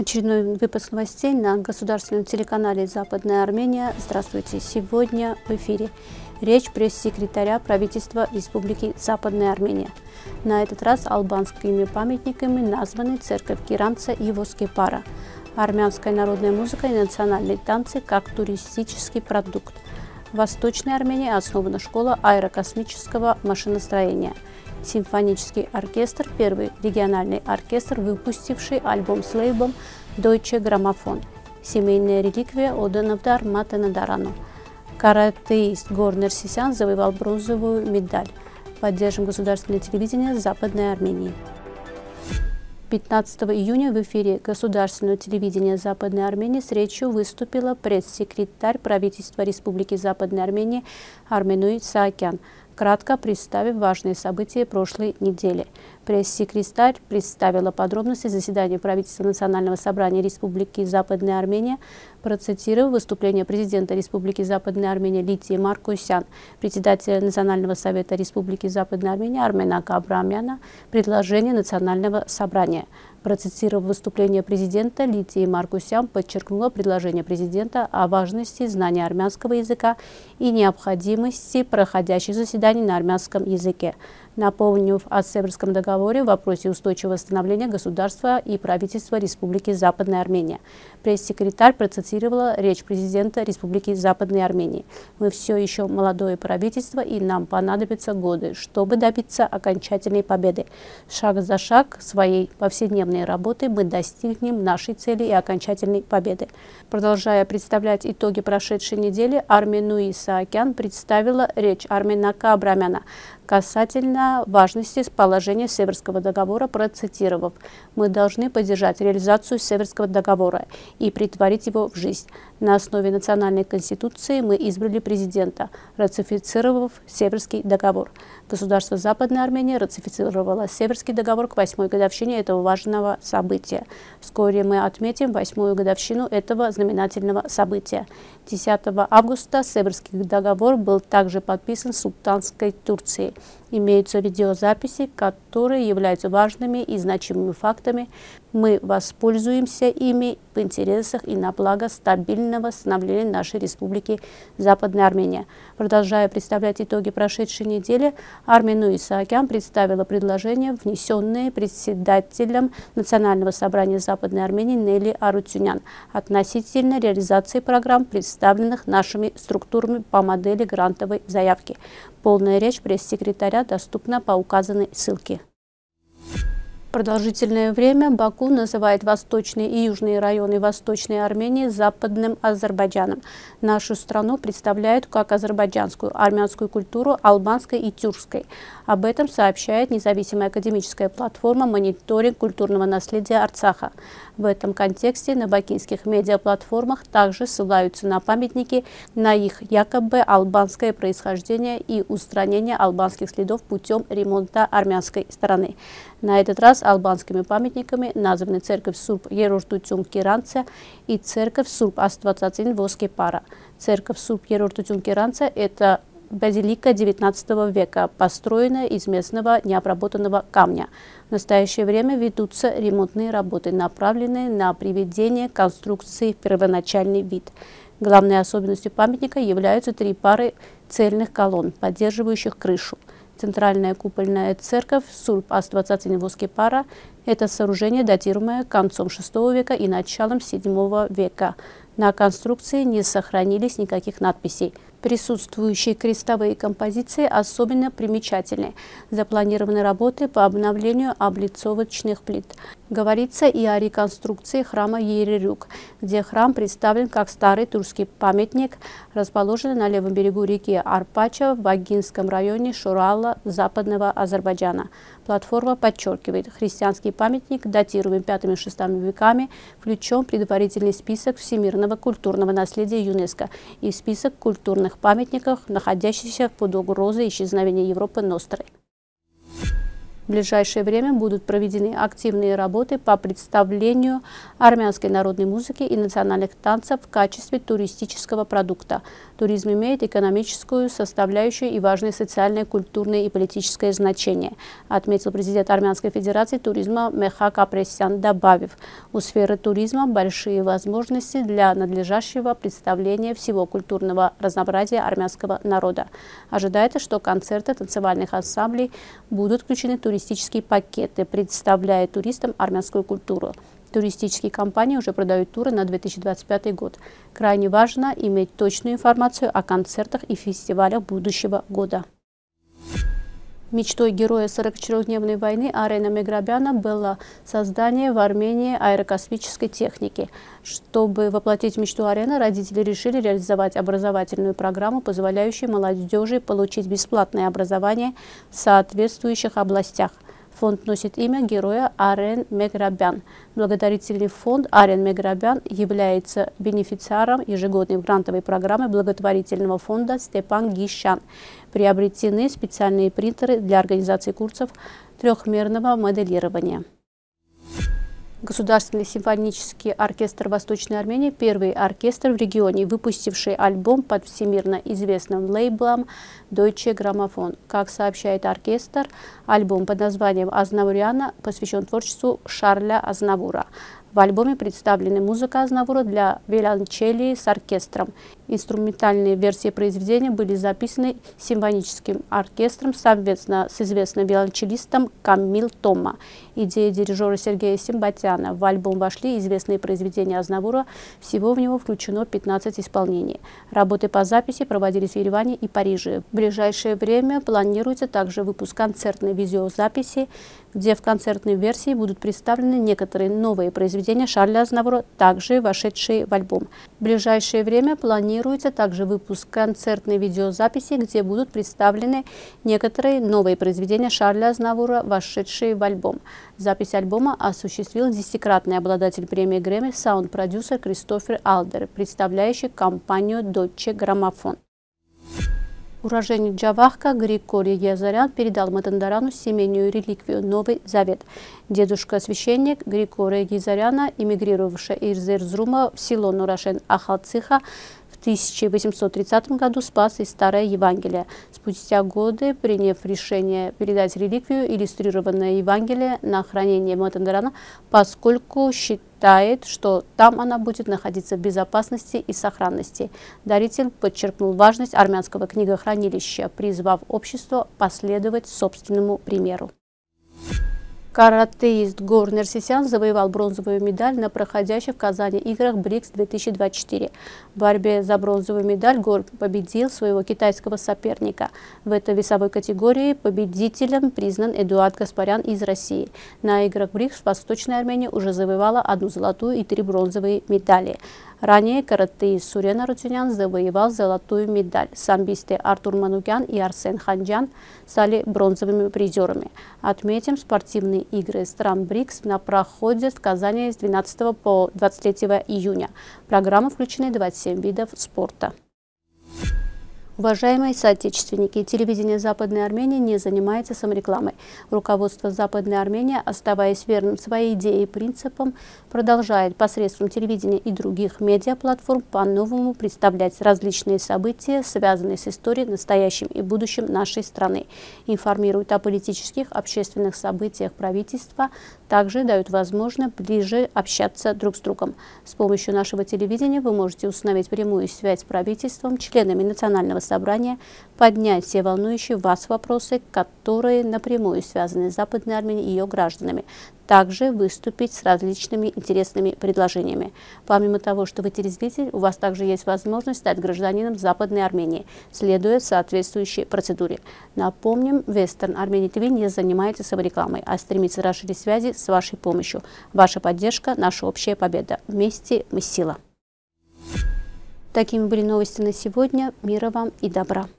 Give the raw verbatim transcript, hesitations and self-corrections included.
Очередной выпуск новостей на государственном телеканале «Западная Армения». Здравствуйте! Сегодня в эфире речь пресс-секретаря правительства Республики Западная Армения. На этот раз албанскими памятниками названы церковь Киранца и Воскепара, армянская народная музыка и национальные танцы как туристический продукт. В Восточной Армении основана школа аэрокосмического машиностроения. Симфонический оркестр, первый региональный оркестр, выпустивший альбом с лейблом Deutsche Grammophon. Семейная реликвия отдана в дар Мате Надарану. Каратеист Гор Нерсисян завоевал бронзовую медаль. Поддержим государственное телевидение Западной Армении. пятнадцатого июня в эфире государственного телевидения Западной Армении с речью выступила пресс-секретарь правительства Республики Западной Армении Арменуи Саакян, кратко представив важные события прошлой недели. Пресс-секретарь представила подробности заседания правительства Национального собрания Республики Западная Армения, процитировав выступление президента Республики Западная Армения Лидии Маркусян, председателя Национального совета Республики Западная Армения Армена Абрамяна, предложение Национального собрания. Процитировав выступление президента, Лидии Маркусян подчеркнула предложение президента о важности знания армянского языка и необходимости проходящих заседаний на армянском языке, напомнив о Северском договоре в вопросе устойчивого восстановления государства и правительства Республики Западная Армения. Пресс-секретарь процитировала речь президента Республики Западной Армении. «Мы все еще молодое правительство, и нам понадобятся годы, чтобы добиться окончательной победы. Шаг за шаг своей повседневной работы мы достигнем нашей цели и окончательной победы». Продолжая представлять итоги прошедшей недели, Арменуи Саакян представила речь Арменака Абрамяна касательно важности положения Северского договора, процитировав: «Мы должны поддержать реализацию Северского договора и претворить его в жизнь. На основе национальной конституции мы избрали президента, ратифицировав Северский договор». Государство Западная Армения ратифицировало Северский договор к восьмой годовщине этого важного события. Вскоре мы отметим восьмую годовщину этого знаменательного события. десятого августа Северский договор был также подписан Султанской Турцией. Имеются видеозаписи, которые являются важными и значимыми фактами. Мы воспользуемся ими в интересах и на благо стабильного становления нашей Республики Западная Армения. Продолжая представлять итоги прошедшей недели, Арменуи Саакян представила предложения, внесенные председателем Национального собрания Западной Армении Нели Арутюнян относительно реализации программ, представленных нашими структурами по модели грантовой заявки. Полная речь пресс-секретаря доступна по указанной ссылке. Продолжительное время Баку называет восточные и южные районы Восточной Армении Западным Азербайджаном. Нашу страну представляют как азербайджанскую, армянскую культуру, албанской и тюркской. Об этом сообщает независимая академическая платформа «Мониторинг культурного наследия Арцаха». В этом контексте на бакинских медиаплатформах также ссылаются на памятники, на их якобы албанское происхождение и устранение албанских следов путем ремонта армянской стороны. На этот раз албанскими памятниками названы церковь Сурб Ерортутюн Киранца и церковь Сурб Аствацацин Воскепара. Церковь Сурб Ерортутюн Киранца – это базилика девятнадцатого века, построенная из местного необработанного камня. В настоящее время ведутся ремонтные работы, направленные на приведение конструкции в первоначальный вид. Главной особенностью памятника являются три пары цельных колонн, поддерживающих крышу. Центральная купольная церковь Сурб Аствацацин Воскепара – это сооружение, датируемое концом шестого века и началом седьмого века. На конструкции не сохранились никаких надписей. Присутствующие крестовые композиции особенно примечательны. Запланированы работы по обновлению облицовочных плит. Говорится и о реконструкции храма Ерерюк, где храм представлен как старый тюркский памятник, расположенный на левом берегу реки Арпача в Багинском районе Шорала, западного Азербайджана. Платформа подчеркивает, христианский памятник, датируемый пятым-шестым веками, включен в предварительный список всемирного культурного наследия ЮНЕСКО и в список культурных памятников, находящихся под угрозой исчезновения Европы Нострой. В ближайшее время будут проведены активные работы по представлению армянской народной музыки и национальных танцев в качестве туристического продукта. Туризм имеет экономическую составляющую и важное социальное, культурное и политическое значение, отметил президент Армянской Федерации туризма Мехак Апресян, добавив: у сферы туризма большие возможности для надлежащего представления всего культурного разнообразия армянского народа. Ожидается, что концерты танцевальных ансамблей будут включены в туристические пакеты, представляя туристам армянскую культуру. Туристические компании уже продают туры на две тысячи двадцать пятый год. Крайне важно иметь точную информацию о концертах и фестивалях будущего года. Мечтой героя сорокачетырёхдневной войны Арена Меграбяна было создание в Армении аэрокосмической техники. Чтобы воплотить мечту Арены, родители решили реализовать образовательную программу, позволяющую молодежи получить бесплатное образование в соответствующих областях. Фонд носит имя героя Арен Меграбян. Благотворительный фонд Арен Меграбян является бенефициаром ежегодной грантовой программы благотворительного фонда Степан Гишан. Приобретены специальные принтеры для организации курсов трехмерного моделирования. Государственный симфонический оркестр Восточной Армении – первый оркестр в регионе, выпустивший альбом под всемирно известным лейблом Deutsche Grammophon. Как сообщает оркестр, альбом под названием «Азнавуряна» посвящен творчеству Шарля Азнавура. В альбоме представлены музыка Азнавура для виолончели с оркестром. Инструментальные версии произведения были записаны симфоническим оркестром совместно с известным виолончелистом Камил Тома. Идея дирижера Сергея Симбатяна. В альбом вошли известные произведения Азнавура. Всего в него включено пятнадцать исполнений. Работы по записи проводились в Ереване и Париже. В ближайшее время планируется также выпуск концертной видеозаписи, где в концертной версии будут представлены некоторые новые произведения Шарля Азнавура, также вошедшие в альбом. В ближайшее время планируется также выпуск концертной видеозаписи, где будут представлены некоторые новые произведения Шарля Азнавура, вошедшие в альбом. Запись альбома осуществил десятикратный обладатель премии Грэмми саунд-продюсер Кристофер Алдер, представляющий компанию Deutsche Grammophon. Уроженец Джавахка Григорий Язарян передал Матандарану семейную реликвию «Новый Завет». Дедушка-священник Григория Язаряна, эмигрировавший из Эрзрума в село Нурашен-Ахалцыха, в тысяча восемьсот тридцатом году спас и Старое Евангелие. Спустя годы, приняв решение передать реликвию, иллюстрированное Евангелие, на хранение Матандарана, поскольку считает, что там она будет находиться в безопасности и сохранности. Даритель подчеркнул важность армянского книгохранилища, призвав общество последовать собственному примеру. Каратеист Гор Нерсисян завоевал бронзовую медаль на проходящих в Казани играх БРИКС две тысячи двадцать четыре. В борьбе за бронзовую медаль Гор победил своего китайского соперника. В этой весовой категории победителем признан Эдуард Гаспарян из России. На играх БРИКС Восточная Армения уже завоевала одну золотую и три бронзовые медали. Ранее каратеист Сурен Арутюнян завоевал золотую медаль. Самбисты Артур Манукян и Арсен Ханджан стали бронзовыми призерами. Отметим, спортивные игры стран БРИКС проходят в Казани с двенадцатого по двадцать третьего июня. В программу включены двадцать семь видов спорта. Уважаемые соотечественники, телевидение Западной Армении не занимается саморекламой. Руководство Западной Армении, оставаясь верным своей идее и принципам, продолжает посредством телевидения и других медиаплатформ по-новому представлять различные события, связанные с историей, настоящим и будущим нашей страны. Информирует о политических, общественных событиях правительства, также дают возможность ближе общаться друг с другом. С помощью нашего телевидения вы можете установить прямую связь с правительством, членами национального собрания, поднять все волнующие вас вопросы, которые напрямую связаны с Западной Арменией и ее гражданами. Также выступить с различными интересными предложениями. Помимо того, что вы телезритель, у вас также есть возможность стать гражданином Западной Армении, следуя соответствующей процедуре. Напомним, Western Armenia ти ви не занимается саморекламой, а стремится расширить связи с вашей помощью. Ваша поддержка – наша общая победа. Вместе мы сила. Такими были новости на сегодня. Мира вам и добра.